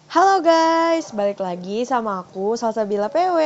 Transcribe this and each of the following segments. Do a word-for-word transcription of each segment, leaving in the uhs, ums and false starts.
Halo guys, balik lagi sama aku Salsabila P W.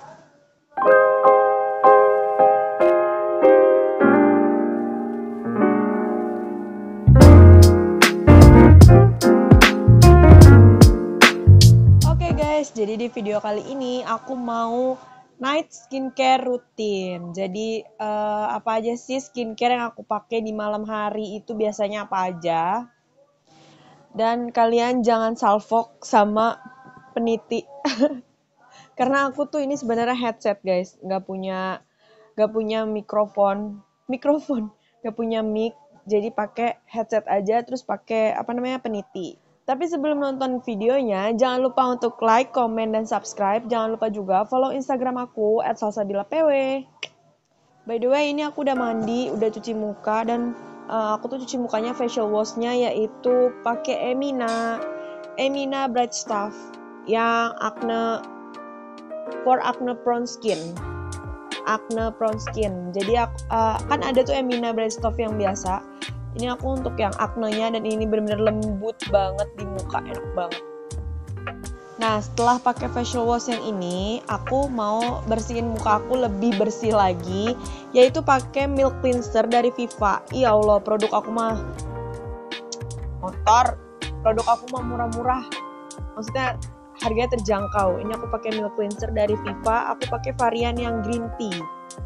Oke guys, jadi di video kali ini aku mau night skincare rutin. Jadi uh, apa aja sih skincare yang aku pakai di malam hari itu biasanya apa aja? Dan kalian jangan salfok sama peniti. Karena aku tuh ini sebenarnya headset guys, nggak punya nggak punya mikrofon, mikrofon, nggak punya mic, jadi pakai headset aja, terus pakai apa namanya peniti. Tapi sebelum nonton videonya, jangan lupa untuk like, comment, dan subscribe. Jangan lupa juga follow Instagram aku at salsabila p w. By the way, ini aku udah mandi, udah cuci muka, dan uh, aku tuh cuci mukanya facial wash-nya yaitu pakai Emina, Emina Bright Stuff yang acne for acne prone skin. Acne prone skin. Jadi aku, uh, kan ada tuh Emina Bright Stuff yang biasa. Ini aku untuk yang acne-nya dan ini benar-benar lembut banget di muka, enak banget. Nah, setelah pakai facial wash yang ini, aku mau bersihin muka aku lebih bersih lagi, yaitu pakai milk cleanser dari Viva. Ya Allah, produk aku mah motor. Produk aku mah murah-murah. Maksudnya harganya terjangkau. Ini aku pakai milk cleanser dari Viva. Aku pakai varian yang green tea.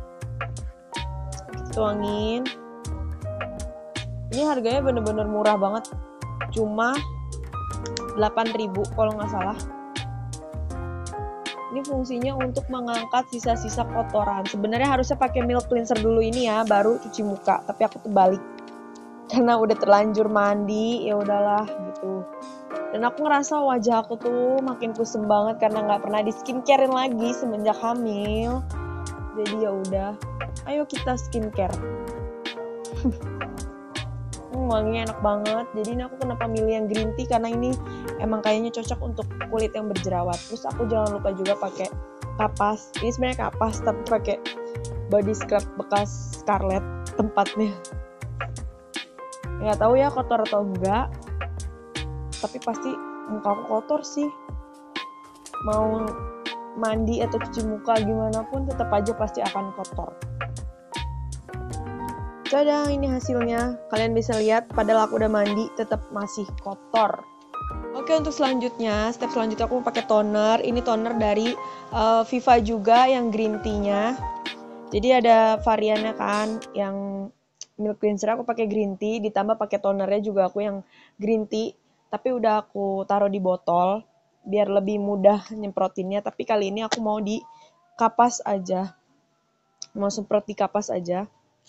Tuangin. Ini harganya bener-bener murah banget. Cuma delapan ribu kalau nggak salah. Ini fungsinya untuk mengangkat sisa-sisa kotoran. Sebenarnya harusnya pakai milk cleanser dulu ini ya, baru cuci muka. Tapi aku tuh balik. Karena udah terlanjur mandi, ya udahlah gitu. Dan aku ngerasa wajah aku tuh makin kusem banget karena nggak pernah di skincarein lagi semenjak hamil. Jadi ya udah, ayo kita skincare. hmm, wanginya enak banget. Jadi ini aku kenapa milih yang green tea karena ini emang kayaknya cocok untuk kulit yang berjerawat. Terus aku jangan lupa juga pakai kapas. Ini sebenarnya kapas tapi pakai body scrub bekas Scarlett tempatnya. Nggak tahu ya kotor atau enggak. Tapi pasti muka aku kotor sih. Mau mandi atau cuci muka gimana pun tetap aja pasti akan kotor. Tada, ini hasilnya. Kalian bisa lihat padahal aku udah mandi tetap masih kotor. Oke, untuk selanjutnya, step selanjutnya aku mau pakai toner. Ini toner dari uh, Viva juga yang green tea-nya. Jadi ada variannya kan, yang milk cleanser aku pakai green tea, ditambah pakai tonernya juga aku yang green tea. Tapi udah aku taruh di botol biar lebih mudah nyemprotinnya. Tapi kali ini aku mau di kapas aja. Mau semprot di kapas aja.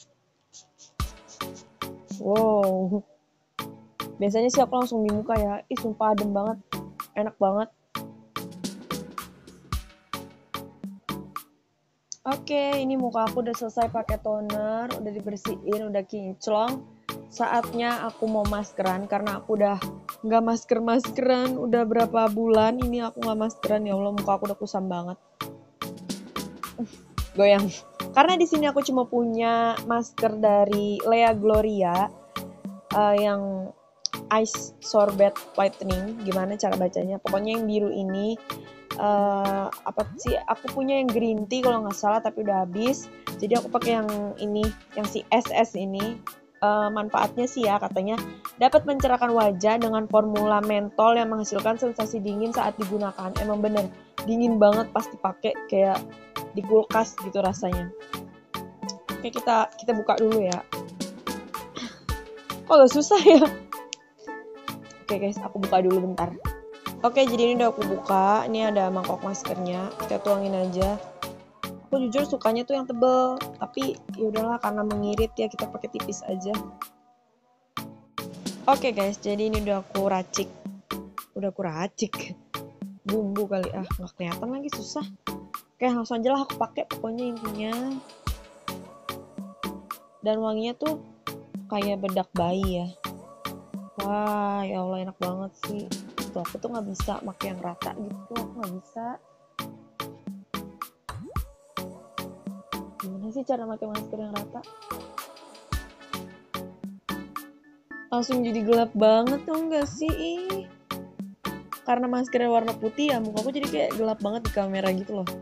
Wow. Biasanya sih aku langsung di muka ya. Ih, sumpah adem banget. Enak banget. Oke, ini muka aku udah selesai pakai toner, udah dibersihin, udah kinclong. Saatnya aku mau maskeran karena aku udah nggak masker-maskeran udah berapa bulan ini aku nggak maskeran. Ya Allah, muka aku udah kusam banget. Goyang. Karena di sini aku cuma punya masker dari Lea Gloria uh, yang Ice Sorbet Whitening. Gimana cara bacanya? Pokoknya yang biru ini. Uh, apa sih? Aku punya yang green tea kalau nggak salah tapi udah habis. Jadi aku pakai yang ini, yang si S S ini. Uh, manfaatnya sih ya katanya dapat mencerahkan wajah dengan formula mentol yang menghasilkan sensasi dingin saat digunakan. Emang bener dingin banget pas dipakai, kayak di kulkas gitu rasanya. Oke, kita kita buka dulu ya. Kok gak susah ya? Oke guys, aku buka dulu bentar. Oke, jadi ini udah aku buka. Ini ada mangkok maskernya. Kita tuangin aja. Aku jujur sukanya tuh yang tebel, tapi ya udahlah karena mengirit ya kita pakai tipis aja. Oke guys, jadi ini udah aku racik. Udah aku racik. Bumbu kali ah, nggak kelihatan lagi, susah. Oke, langsung aja lah aku pakai pokoknya intinya. Dan wanginya tuh kayak bedak bayi ya. Wah, ya Allah enak banget sih. Tuh aku tuh nggak bisa pakai yang rata gitu, aku nggak bisa. Gimana sih cara pakai masker yang rata? Langsung jadi gelap banget tuh enggak sih? karena maskernya warna putih ya mukaku jadi kayak gelap banget di kamera gitu loh.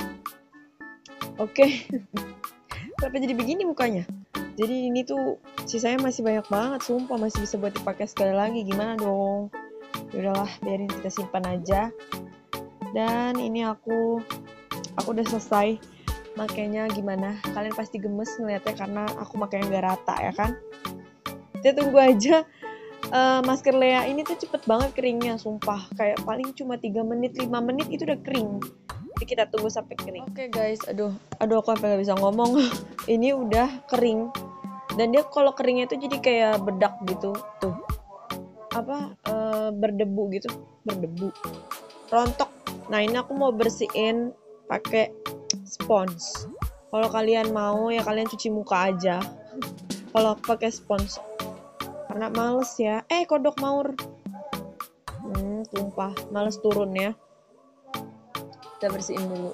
Oke. Kenapa jadi begini mukanya? Jadi ini tuh sisanya masih banyak banget, sumpah masih bisa buat dipakai sekali lagi. Gimana dong? Yaudahlah, biarin kita simpan aja. Dan ini aku aku udah selesai makainya. Gimana? Kalian pasti gemes ngeliatnya karena aku makainya nggak rata ya kan? Kita tunggu aja. Uh, masker Lea ini tuh cepet banget keringnya, sumpah. Kayak paling cuma tiga menit, lima menit itu udah kering. Jadi kita tunggu sampai kering. Oke okay guys, aduh, aduh aku sampai gak bisa ngomong. Ini udah kering. Dan dia kalau keringnya itu jadi kayak bedak gitu, tuh. Apa? Uh, berdebu gitu, berdebu. Rontok. Nah ini aku mau bersihin pakai spons. Kalau kalian mau ya kalian cuci muka aja. Kalau pakai spons. Karena males ya. Eh, kodok maur. Hmm, tumpah. Males turun ya. Kita bersihin dulu.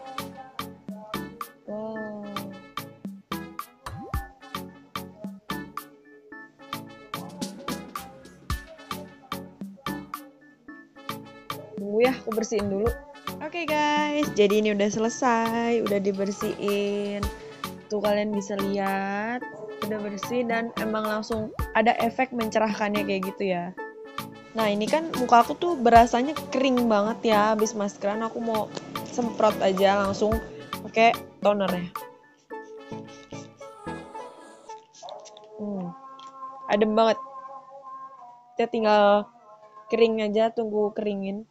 Wow. Tunggu ya, aku bersihin dulu. Oke okay guys, jadi ini udah selesai. Udah dibersihin. Tuh kalian bisa lihat. Udah bersih dan emang langsung ada efek mencerahkannya kayak gitu ya. Nah ini kan muka aku tuh berasanya kering banget ya. Habis maskeran aku mau semprot aja langsung pakai tonernya. Hmm, adem banget. Kita tinggal kering aja, tunggu keringin.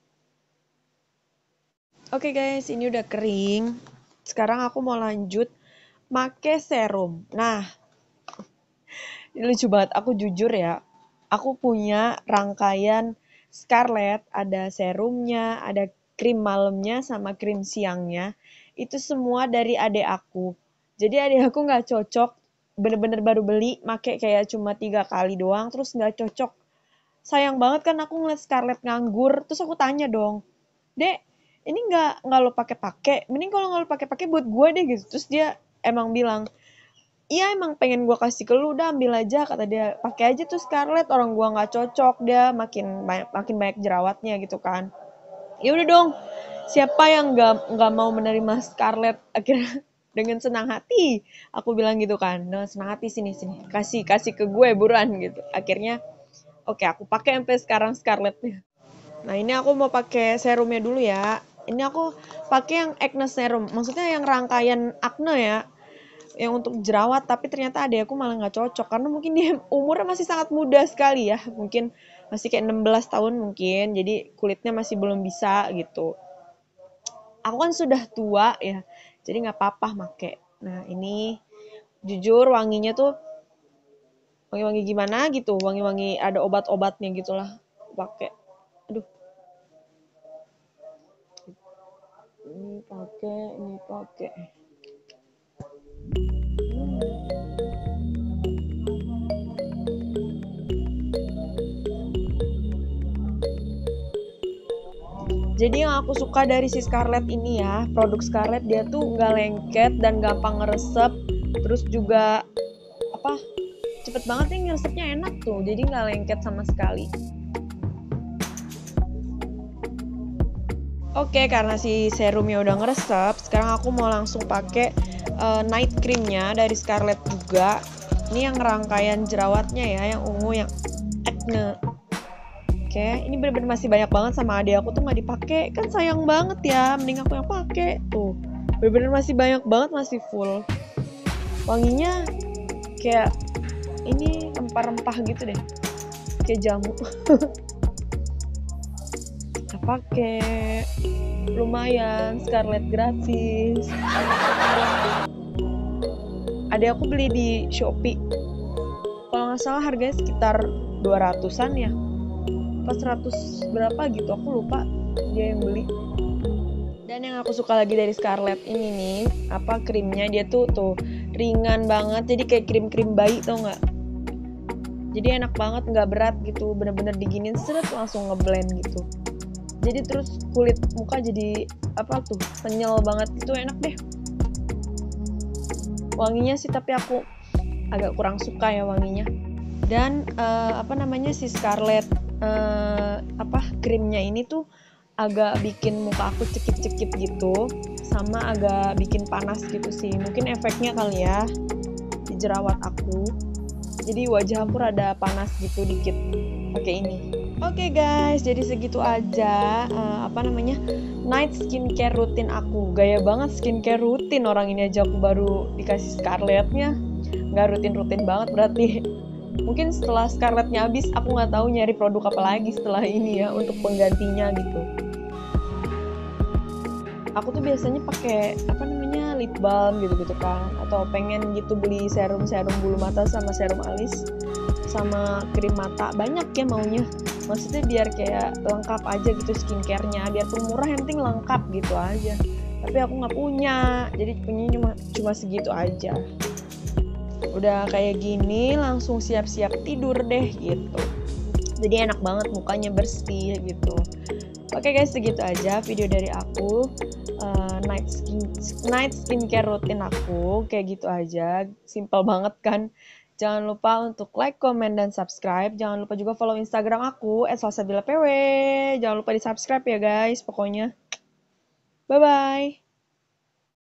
Oke okay guys, ini udah kering. Sekarang aku mau lanjut pakai serum. Nah, ini lucu banget, aku jujur ya, aku punya rangkaian Scarlett, ada serumnya, ada krim malamnya, sama krim siangnya. Itu semua dari adik aku. Jadi adik aku nggak cocok, bener-bener baru beli, make kayak cuma tiga kali doang, terus nggak cocok. Sayang banget kan aku ngeliat Scarlett nganggur, terus aku tanya dong, Dek, ini nggak nggak lo pakai-pakai, mending kalau nggak lo pakai-pakai buat gue deh gitu. Terus dia emang bilang, iya emang pengen gue kasih ke lu, udah ambil aja, kata dia. Pakai aja tuh Scarlett, orang gue nggak cocok, dia makin banyak, makin banyak jerawatnya gitu kan. Ya udah dong, siapa yang nggak nggak mau menerima Scarlett? Akhirnya dengan senang hati aku bilang gitu kan, dengan senang hati sini sini, kasih kasih ke gue buruan gitu. Akhirnya oke aku pakai sampai sekarang Scarlettnya. Nah ini aku mau pakai serumnya dulu ya. Ini aku pakai yang acne serum, maksudnya yang rangkaian acne ya. Yang untuk jerawat, tapi ternyata adek aku malah nggak cocok karena mungkin dia umurnya masih sangat muda sekali ya, mungkin masih kayak enam belas tahun mungkin, jadi kulitnya masih belum bisa gitu. Aku kan sudah tua ya, jadi nggak apa-apa make. Nah ini jujur wanginya tuh wangi-wangi gimana gitu, wangi-wangi ada obat-obatnya gitulah pakai. Aduh, ini pakai, ini pakai. Jadi yang aku suka dari si Scarlett ini ya, produk Scarlett dia tuh nggak lengket dan gampang ngeresep, terus juga apa cepet banget nih ngeresepnya, enak tuh, jadi nggak lengket sama sekali. Oke, karena si serumnya udah ngeresep, sekarang aku mau langsung pakai uh, night creamnya dari Scarlett juga. Ini yang rangkaian jerawatnya ya, yang ungu, yang acne. Oke, ini bener-bener masih banyak banget sama adik aku tuh nggak dipakai, kan sayang banget ya, mending aku yang pakai tuh. Bener-bener masih banyak banget, masih full. Wanginya kayak ini rempah-rempah gitu deh, kayak jamu. Kita pakai, lumayan Scarlett gratis. Adik aku beli di Shopee, kalau nggak salah harganya sekitar dua ratusan ya. Pas seratus berapa gitu, aku lupa dia yang beli. Dan yang aku suka lagi dari Scarlett ini nih, apa krimnya, dia tuh tuh ringan banget, jadi kayak krim-krim bayi tau nggak? Jadi enak banget, nggak berat gitu, bener-bener diginin seret langsung ngeblend gitu. Jadi terus kulit muka jadi apa tuh, penyel banget gitu, enak deh. Wanginya sih tapi aku agak kurang suka ya wanginya. Dan uh, apa namanya si Scarlett uh, apa krimnya ini tuh agak bikin muka aku cekip-cekip gitu, sama agak bikin panas gitu sih. Mungkin efeknya kali ya di jerawat aku. Jadi wajah aku rada panas gitu dikit pakai ini. Oke okay guys, jadi segitu aja uh, apa namanya night skincare rutin aku. Gaya banget skincare rutin orang ini aja aku baru dikasih Scarlettnya. Nggak rutin-rutin banget berarti. Mungkin setelah Scarlettnya habis, aku nggak tahu nyari produk apa lagi setelah ini ya untuk penggantinya gitu. Aku tuh biasanya pakai apa namanya lip balm gitu-gitu kan, atau pengen gitu beli serum-serum bulu mata sama serum alis sama krim mata, banyak ya maunya. Maksudnya biar kayak lengkap aja gitu skincare-nya, biarpun murah yang penting lengkap gitu aja. Tapi aku nggak punya, jadi punya cuma cuma segitu aja. Udah kayak gini langsung siap-siap tidur deh gitu. Jadi enak banget, mukanya bersih gitu. Oke guys, segitu aja video dari aku. Uh, night skin night skincare rutin aku kayak gitu aja, simple banget kan. Jangan lupa untuk like, comment, dan subscribe. Jangan lupa juga follow Instagram aku et salsabila p w. Jangan lupa di subscribe ya guys, pokoknya. Bye bye.